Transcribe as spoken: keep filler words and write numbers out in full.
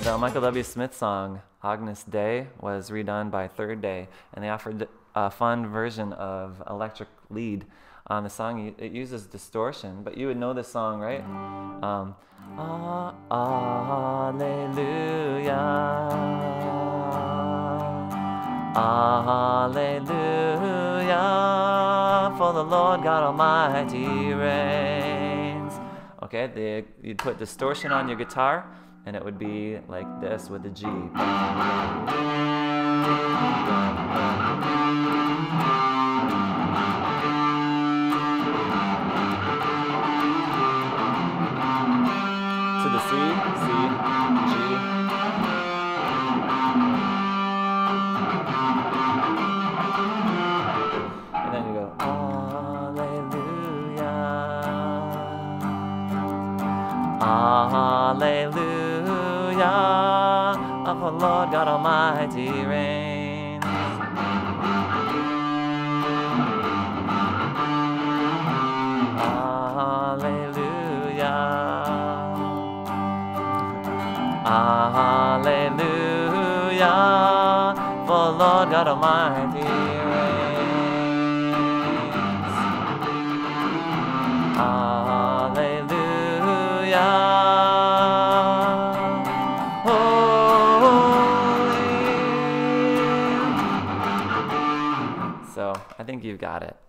The Michael W. Smith song, Agnus Dei, was redone by Third Day, and they offered a fun version of electric lead on the song. It uses distortion, but you would know this song, right? Um, ah, Alleluia, Alleluia, for the Lord God Almighty reigns. Okay, they, you'd put distortion on your guitar, and it would be like this with the G. To the C, C, G. And then you go, Alleluia, Alleluia, of the Lord God Almighty reigns. Alleluia, Alleluia, for the Lord God Almighty reigns. Alleluia. So I think you've got it.